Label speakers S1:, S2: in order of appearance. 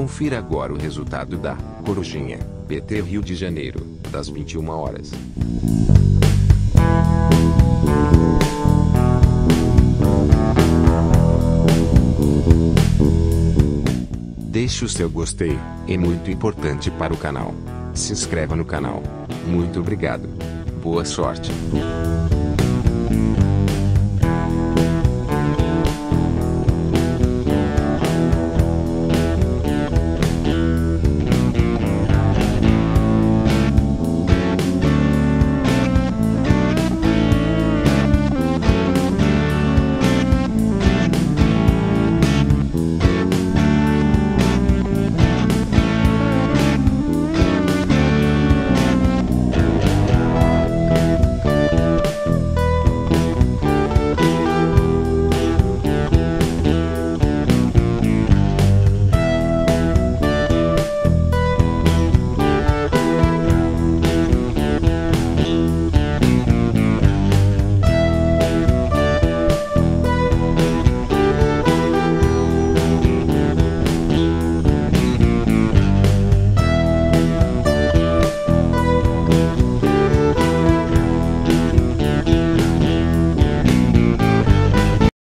S1: Confira agora o resultado da Corujinha, PT Rio de Janeiro, das 21 horas. Deixe o seu gostei, é muito importante para o canal. Se inscreva no canal. Muito obrigado. Boa sorte.